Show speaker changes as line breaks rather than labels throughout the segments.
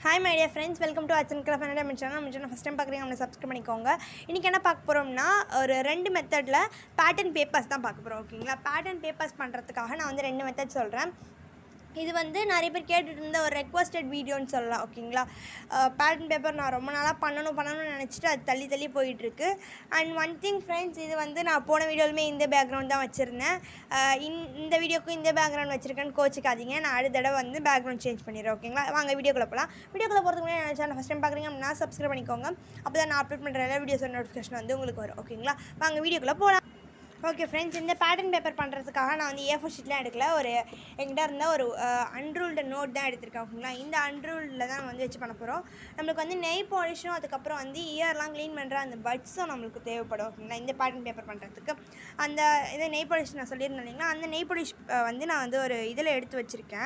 Hi my dear friends, welcome to Arts and Craft channel. நம்ம channel first time பார்க்குறீங்க, நம்ம subscribe பண்ணிக்கோங்க. இன்றைக்கி என்ன பார்க்க போகிறோம்னா, ஒரு 2 மெத்தடில் பேட்டர்ன் பேப்பர்ஸ் தான் பார்க்க போகிறோம். ஓகேங்களா, பேட்டர்ன் பேப்பர்ஸ் பண்ணுறதுக்காக நான் வந்து 2 மெத்தட் சொல்கிறேன். இது வந்து நிறைய பேர் கேட்டுட்டு இருந்த ஒரு ரெக்வஸ்டட் வீடியோன்னு சொல்லலாம். ஓகேங்களா, பேட்டர்ன் பேப்பர் நான் ரொம்ப நாளாக பண்ணணும்னு நினச்சிட்டு அது தள்ளி போயிட்டுருக்கு. அண்ட் ஒன் திங் ஃப்ரெண்ட்ஸ், இது வந்து நான் போன வீடியோலுமே இந்த பேக்ரவுண்ட் தான் வச்சுருந்தேன். இந்த வீடியோக்கும் இந்த பேக்ரவுண்ட் வச்சுருக்கேன்னு கோச்சிக்காதீங்க. நான் அடுத்த தடவை வந்து பேக்ரவுண்ட் சேஞ்ச் பண்ணிடுறேன். ஓகேங்களா, வாங்க வீடியோக்குள்ளே போகலாம். வீடியோக்குள்ளே போகிறதுக்கு முன்னாடி என்ன சேனல் ஃபஸ்ட் டைம் பார்க்குறீங்க அப்படின்னா சப்ஸ்கிரைப் பண்ணிக்கோங்க. அப்போ தான் நான் அப்லோட் பண்ணுற எல்லா வீடியோஸோட நோட்டிஃபிகேஷன் வந்து உங்களுக்கு வரும். ஓகேங்களா, வாங்க வீடியோக்குள்ளே போகலாம். ஓகே ஃப்ரெண்ட்ஸ், இந்த பேட்டர்ன் பேப்பர் பண்ணுறதுக்காக நான் வந்து A4 ஷீட்லாம் எடுக்கல. என்கிட்ட இருந்தால் ஒரு அன்ரூல்டு நோட் தான் எடுத்திருக்கேன். ஓகேங்களா, இந்த அன்ரூல்டில் தான் வந்து வச்சு பண்ண போகிறோம். நம்மளுக்கு வந்து நெய் பாலிஷும் அதுக்கப்புறம் வந்து இயர்லாம் க்ளீன் பண்ணுற அந்த பட்ஸும் நம்மளுக்கு தேவைப்படும். ஓகேங்களா, இந்த பேட்டர்ன் பேப்பர் பண்ணுறதுக்கு அந்த இதை நெய் பாலிஷ் நான் சொல்லியிருந்தேன் இல்லைங்களா, அந்த நெய் பாலிஷ் வந்து நான் வந்து ஒரு இதில் எடுத்து வச்சுருக்கேன்.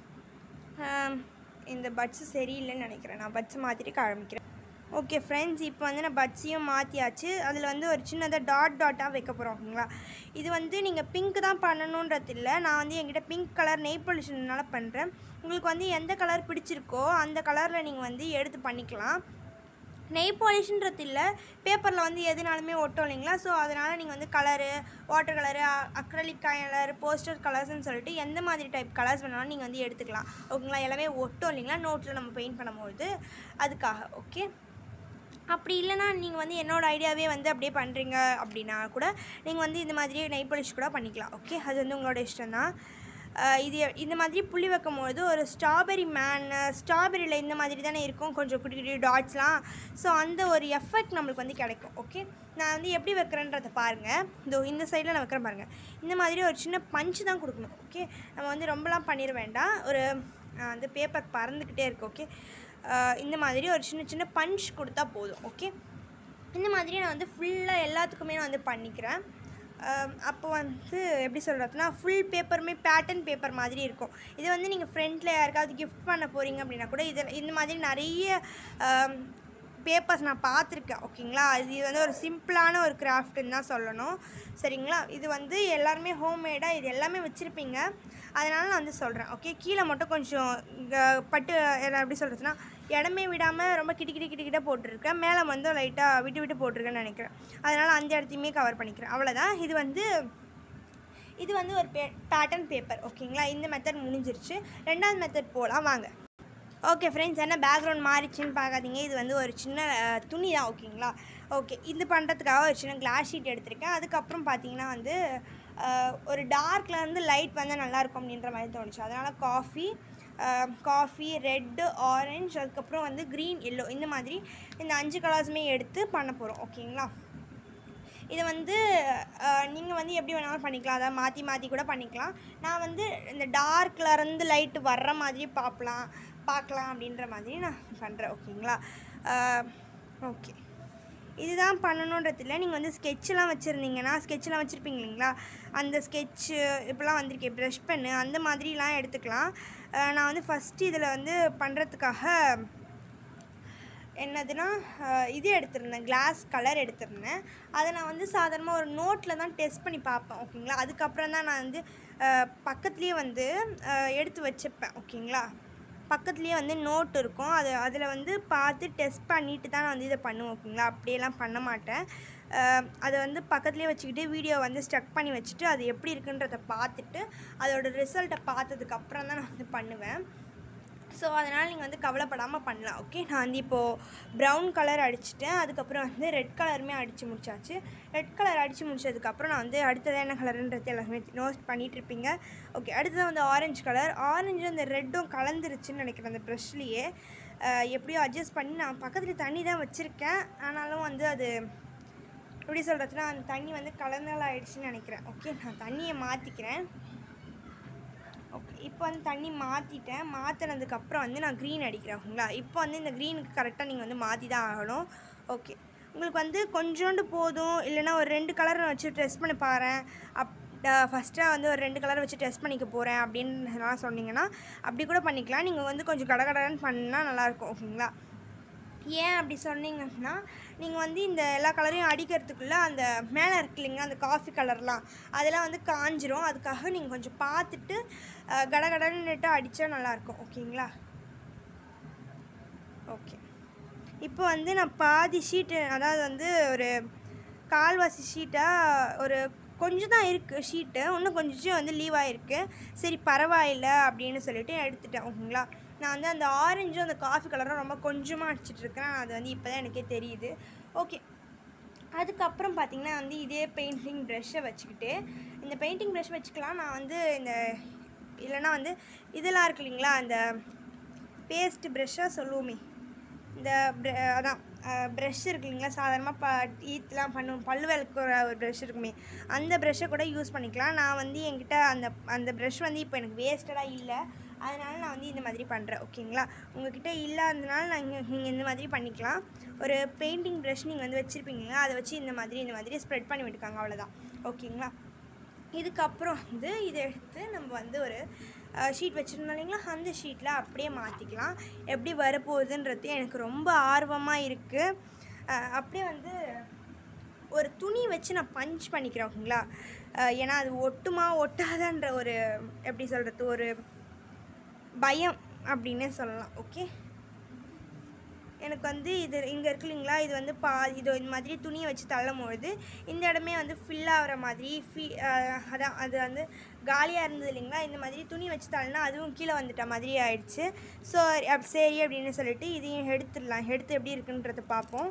இந்த பட்ஸு சரியில்லைன்னு நினைக்கிறேன். நான் பட்ஸை மாற்றிட்டு காமிக்கிறேன். ஓகே ஃப்ரெண்ட்ஸ், இப்போ வந்து நான் பட்ஸையும் மாற்றியாச்சு. அதில் வந்து ஒரு சின்னதாக டாட்டாக வைக்க போகிறோம். ஓகேங்களா, இது வந்து நீங்கள் பிங்க் தான் பண்ணணுன்றது இல்லை. நான் வந்து என்கிட்ட பிங்க் கலர் நெய் பாலிஷ்னால பண்ணுறேன். உங்களுக்கு வந்து எந்த கலர் பிடிச்சிருக்கோ அந்த கலரில் நீங்கள் வந்து எடுத்து பண்ணிக்கலாம். நெய் பாலிஷ்ன்றது இல்லை, பேப்பரில் வந்து எதுனாலுமே ஒட்டும் இல்லைங்களா. ஸோ அதனால் நீங்கள் வந்து colour, water colour, acrylic colour, poster கலர்ஸ்ன்னு சொல்லிட்டு எந்த மாதிரி டைப் கலர்ஸ் வேணாலும் நீங்கள் வந்து எடுத்துக்கலாம். ஓகேங்களா, எல்லாமே ஒட்டும் இல்லைங்களா நோட்டில் நம்ம பெயிண்ட் பண்ணும்போது, அதுக்காக. ஓகே, அப்படி இல்லைனா நீங்கள் வந்து என்னோடய ஐடியாவே வந்து அப்படியே பண்ணுறீங்க அப்படின்னா கூட நீங்கள் வந்து இந்த மாதிரியே நெய் பாலிஷ் கூட பண்ணிக்கலாம். ஓகே, அது வந்து உங்களோட இஷ்டம் தான். இது இந்த மாதிரி புள்ளி வைக்கும் போது ஒரு ஸ்ட்ராபெரியில் இந்த மாதிரி தானே இருக்கும், கொஞ்சம் குட்டி குட்டி டாட்ஸ்லாம். ஸோ அந்த ஒரு எஃபெக்ட் நம்மளுக்கு வந்து கிடைக்கும். ஓகே, நான் வந்து எப்படி வைக்கிறேன்றதை பாருங்கள். இந்த சைடில் நான் வைக்கிறேன் பாருங்கள். இந்த மாதிரி ஒரு சின்ன பஞ்சு தான் கொடுக்கணும். ஓகே, நம்ம வந்து ரொம்பலாம் பண்ணிட வேண்டாம். அந்த பேப்பர் பறந்துக்கிட்டே இருக்குது. ஓகே, இந்த மாதிரி ஒரு சின்ன பஞ்ச் கொடுத்தா போதும். ஓகே, இந்த மாதிரி நான் வந்து ஃபுல்லாக எல்லாத்துக்குமே நான் வந்து பண்ணிக்கிறேன். அப்போ வந்து எப்படி சொல்கிறதுனா, ஃபுல் பேப்பருமே பேட்டர்ன் பேப்பர் மாதிரி இருக்கும். இது வந்து நீங்கள் ஃப்ரெண்டில் யாருக்காவது கிஃப்ட் பண்ண போகிறீங்க அப்படின்னா கூட இந்த மாதிரி நிறைய பேப்பர்ஸ் நான் பார்த்துருக்கேன். ஓகேங்களா, இது வந்து ஒரு சிம்பிளான ஒரு கிராஃப்ட்டுன்னு தான் சொல்லணும். சரிங்களா, இது வந்து எல்லாருமே ஹோம்மேடாக இது எல்லாமே வச்சுருப்பீங்க, அதனால் நான் வந்து சொல்கிறேன். ஓகே, கீழே மட்டும் கொஞ்சம் பட்டு எப்படி சொல்கிறதுனா இடமே விடாமல் ரொம்ப கிட்ட போட்டிருக்கேன். மேலே வந்து லைட்டாக விட்டு போட்டிருக்கேன்னு நினைக்கிறேன். அதனால் அந்த இடத்தையுமே கவர் பண்ணிக்கிறேன். அவ்வளோதான். இது வந்து ஒரு பேட்டர்ன் பேப்பர். ஓகேங்களா, இந்த மெத்தட் முடிஞ்சிருச்சு. 2வது மெத்தட் போகலாம் வாங்க. ஓகே ஃப்ரெண்ட்ஸ், என்ன பேக்ரவுண்ட் மாறிச்சின்னு பார்க்காதீங்க. இது வந்து ஒரு சின்ன துணி தான். ஓகேங்களா, ஓகே, இது பண்ணுறதுக்காக ஒரு சின்ன கிளாஸ் ஷீட் எடுத்திருக்கேன். அதுக்கப்புறம் பார்த்தீங்கன்னா வந்து ஒரு டார்க்லேருந்து லைட் வந்தால் நல்லாயிருக்கும் அப்படின்ற மாதிரி தோணுச்சு. அதனால் காஃபி, ரெட்டு, ஆரஞ்சு, அதுக்கப்புறம் வந்து க்ரீன், எல்லோ, இந்த மாதிரி இந்த 5 கலர்ஸுமே எடுத்து பண்ண போகிறோம். ஓகேங்களா, இதை வந்து நீங்கள் வந்து எப்படி வேணாலும் பண்ணிக்கலாம். அதாவது மாற்றி கூட பண்ணிக்கலாம். நான் வந்து இந்த டார்க்லேருந்து லைட்டு வர்ற மாதிரி பார்க்கலாம் அப்படின்ற மாதிரி நான் பண்ணுறேன். ஓகேங்களா, ஓகே, இதுதான் பண்ணணுன்றதில்லை. நீங்கள் வந்து ஸ்கெட்செலாம் வச்சுருந்தீங்கன்னா, ஸ்கெட்செலாம் வச்சுருப்பீங்க இல்லைங்களா, அந்த ஸ்கெட்சு இப்போலாம் வந்திருக்கேன், ப்ரஷ் பென்னு, அந்த மாதிரிலாம் எடுத்துக்கலாம். நான் வந்து ஃபஸ்ட்டு இதில் வந்து பண்ணுறதுக்காக என்னதுன்னா இது எடுத்திருந்தேன், கிளாஸ் கலர் எடுத்திருந்தேன். அதை நான் வந்து சாதாரணமாக ஒரு நோட்டில் தான் டெஸ்ட் பண்ணி பார்ப்பேன். ஓகேங்களா, அதுக்கப்புறம் தான் நான் வந்து பக்கத்துலேயே வந்து எடுத்து வச்சுப்பேன். ஓகேங்களா, பக்கத்துலேயே வந்து நோட் இருக்கும், அதில் வந்து பார்த்து டெஸ்ட் பண்ணிவிட்டு தான் நான் வந்து இதை பண்ணுவேன். ஓகேங்களா, அப்படியெல்லாம் பண்ண மாட்டேன். அதை வந்து பக்கத்துலேயே வச்சுக்கிட்டு வீடியோ வந்து ஸ்டக் பண்ணி வச்சுட்டு அது எப்படி இருக்குன்றதை பார்த்துட்டு அதோட ரிசல்ட்டை பார்த்ததுக்கப்புறம் தான் நான் வந்து பண்ணுவேன். ஸோ அதனால் நீங்கள் வந்து கவலைப்படாமல் பண்ணலாம். ஓகே, நான் வந்து இப்போது ப்ரௌன் கலர் அடிச்சிட்டேன். அதுக்கப்புறம் வந்து ரெட் கலருமே அடித்து முடிச்சாச்சு. ரெட் கலர் அடித்து முடிச்சதுக்கப்புறம் நான் வந்து அடுத்தது என்ன கலருன்றது எல்லாருமே நோட் பண்ணிகிட்ருப்பீங்க. ஓகே, அடுத்தது வந்து ஆரஞ்சு கலர். ஆரஞ்சு அந்த ரெட்டும் கலந்துருச்சுன்னு நினைக்கிறேன் அந்த ப்ரஷ்லேயே. எப்படியோ அட்ஜஸ்ட் பண்ணி நான் பக்கத்தில் தண்ணி தான் வச்சுருக்கேன். ஆனாலும் வந்து அது எப்படி சொல்கிறதுனா அந்த தண்ணி வந்து கலந்தால் ஆகிடுச்சின்னு நினைக்கிறேன். ஓகே, நான் தண்ணியை மாற்றிக்கிறேன். ஓகே, இப்போ வந்து தண்ணி மாற்றினதுக்கப்புறம் வந்து நான் க்ரீன் அடிக்கிறேன். ஓகேங்களா, இப்போ வந்து இந்த க்ரீனுக்கு கரெக்டாக நீங்கள் வந்து மாற்றி தான் ஆகணும். ஓகே, உங்களுக்கு வந்து கொஞ்சோண்டு போதும், இல்லைனா ஒரு 2 கலர் வச்சு டெஸ்ட் பண்ணி பாருங்கள். ஃபஸ்ட்டாக வந்து ஒரு 2 கலர் வச்சு டெஸ்ட் பண்ணிக்க போகிறேன் அப்படின்னு சொன்னீங்கன்னா அப்படி கூட பண்ணிக்கலாம். நீங்கள் வந்து கொஞ்சம் கடகடன்னு பண்ணால் நல்லாயிருக்கும். ஓகேங்களா, ஏன் அப்படி சொன்னீங்கன்னா, நீங்கள் வந்து இந்த எல்லா கலரையும் அடிக்கிறதுக்குள்ளே அந்த மேலே இருக்கு இல்லைங்களா அந்த காஃபி கலர்லாம் அதெல்லாம் வந்து காஞ்சிரும். அதுக்காக நீங்கள் கொஞ்சம் பார்த்துட்டு கடகடன்னுட்டு அடித்தா நல்லாயிருக்கும். ஓகேங்களா, ஓகே, இப்போ வந்து நான் பாதி ஷீட்டு, அதாவது வந்து ஒரு கால்வாசி ஷீட்டாக ஒரு கொஞ்சம் தான் இருக்குது ஷீட்டு, இன்னும் கொஞ்சம் வந்து லீவ் ஆகிருக்கு. சரி பரவாயில்ல அப்படின்னு சொல்லிட்டு எடுத்துட்டேன். ஓகேங்களா, நான் வந்து அந்த ஆரஞ்சும் அந்த காஃபி கலரும் ரொம்ப கொஞ்சமாக அடிச்சிட்ருக்கேன். அது வந்து இப்போ தான் எனக்கே தெரியுது. ஓகே, அதுக்கப்புறம் பார்த்திங்கன்னா வந்து இதே பெயிண்டிங் ப்ரெஷ்ஷை வச்சுக்கிட்டு, இந்த பெயிண்டிங் ப்ரெஷ் வச்சுக்கலாம். நான் வந்து இந்த இல்லைனா வந்து இதெல்லாம் இருக்கு இல்லைங்களா, அந்த பேஸ்ட் ப்ரெஷ்ஷாக சொல்லுவோமே, இந்த அதான் ப்ரெஷ் இருக்கு இல்லைங்களா, சாதாரணமாக டீத்லாம் பண்ணுவோம், பல்லு விளக்குற ஒரு ப்ரெஷ் இருக்குமே, அந்த ப்ரெஷ்ஷை கூட யூஸ் பண்ணிக்கலாம். நான் வந்து என்கிட்ட அந்த ப்ரெஷ் வந்து இப்போ எனக்கு வேஸ்டடாக இல்லை, அதனால் நான் வந்து இந்த மாதிரி பண்ணுறேன். ஓகேங்களா, உங்கள்கிட்ட இல்லாததுனால நீங்கள் இந்த மாதிரி பண்ணிக்கலாம். ஒரு பெயிண்டிங் ப்ரெஷ் நீங்கள் வந்து வச்சுருப்பீங்களா, அதை வச்சு இந்த மாதிரி ஸ்ப்ரெட் பண்ணி விட்டுக்காங்க, அவ்வளோதான். ஓகேங்களா, இதுக்கப்புறம் வந்து இதை எடுத்து நம்ம வந்து ஒரு ஷீட் வச்சுருந்தோம் இல்லைங்களா, அந்த ஷீட்டில் அப்படியே மாற்றிக்கலாம். எப்படி வரப்போகுதுன்றது எனக்கு ரொம்ப ஆர்வமாக இருக்குது. அப்படியே வந்து ஒரு துணி வச்சு நான் பஞ்ச் பண்ணிக்கிறேன். ஓகேங்களா, ஏன்னா அது ஒட்டுமா ஒட்டாதன்ற ஒரு எப்படி சொல்கிறது, ஒரு பயம் அப்படின்னே சொல்லலாம். ஓகே, எனக்கு வந்து இது இங்கே இருக்கு இல்லைங்களா, இது வந்து இது இந்த மாதிரி துணியை வச்சு தள்ளும்பொழுது இந்த இடமே வந்து ஃபில் ஆகிற மாதிரி அதான் அது வந்து காலியாக இருந்தது இல்லைங்களா, இந்த மாதிரி துணி வச்சு தள்ளினா அதுவும் கீழே வந்துட்ட மாதிரி ஆயிடுச்சு. ஸோ சரி அப்படின்னு சொல்லிட்டு இதையும் எடுத்துடலாம். எடுத்து எப்படி இருக்குன்றதை பார்ப்போம்.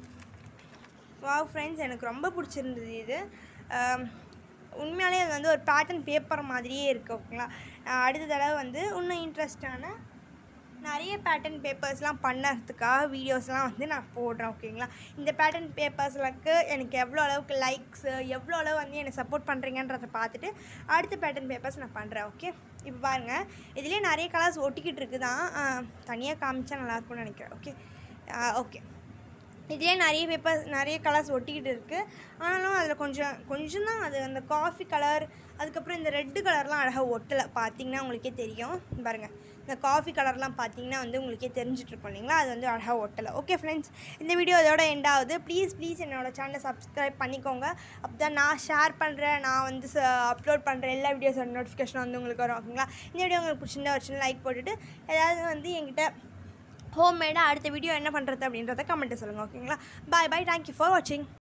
வாவ் ஃப்ரெண்ட்ஸ், எனக்கு ரொம்ப பிடிச்சிருந்தது இது. உண்மையாலே அது வந்து ஒரு பேட்டர்ன் பேப்பர் மாதிரியே இருக்குது. ஓகேங்களா, அடுத்த தடவை வந்து இன்னும் இன்ட்ரெஸ்டான நிறைய பேட்டர்ன் பேப்பர்ஸ்லாம் பண்ணுறதுக்காக வீடியோஸ்லாம் வந்து நான் போடுறேன். ஓகேங்களா, இந்த பேட்டர்ன் பேப்பர்ஸ்லக்கு எனக்கு எவ்வளோ அளவுக்கு லைக்ஸு, எவ்வளோ அளவு வந்து என்னை சப்போர்ட் பண்ணுறீங்கன்றதை பார்த்துட்டு அடுத்த பேட்டர்ன் பேப்பர்ஸ் நான் பண்ணுறேன். ஓகே, இப்போ பாருங்கள், இதுலேயே நிறைய கலர்ஸ் ஒட்டிக்கிட்டு இருக்குது தான், தனியாக காமிச்சா நல்லாயிருக்கும்னு நினைக்கிறேன். ஓகே ஓகே, இதே நிறைய கலர்ஸ் ஒட்டிக்கிட்டு இருக்குது. ஆனாலும் அதில் கொஞ்சம் தான் அது அந்த காஃபி கலர், அதுக்கப்புறம் இந்த ரெட்டு கலர்லாம் அழகாக ஒட்டலை. பார்த்தீங்கன்னா உங்களுக்கே தெரியும். பாருங்கள், இந்த காஃபி கலர்லாம் பார்த்தீங்கன்னா வந்து உங்களுக்கே தெரிஞ்சிட்ருக்கோம் இல்லைங்களா, அது வந்து அழகாக ஒட்டலை. ஓகே ஃப்ரெண்ட்ஸ், இந்த வீடியோ இதோட எண்ட் ஆகுது. ப்ளீஸ் என்னோடய சேனலை சப்ஸ்கிரைப் பண்ணிக்கோங்க. அப்போ தான் நான் ஷேர் பண்ணுறேன், நான் வந்து அப்லோட் பண்ணுற எல்லா வீடியோஸோட நோட்டிஃபிகேஷன் வந்து உங்களுக்கு வரும். ஓகேங்களா, இந்த வீடியோ உங்களுக்கு பிடிச்சிருந்தா ஒரு சின்ன லைக் போட்டுட்டு ஏதாவது வந்து என்கிட்ட ஹோம்மேடாக அடுத்த வீடியோ என்ன பண்ணுறது அப்படின்றத கமெண்ட்டு சொல்லுங்கள். ஓகேங்களா, பாய் தேங்க்யூ ஃபார் வாட்சிங்.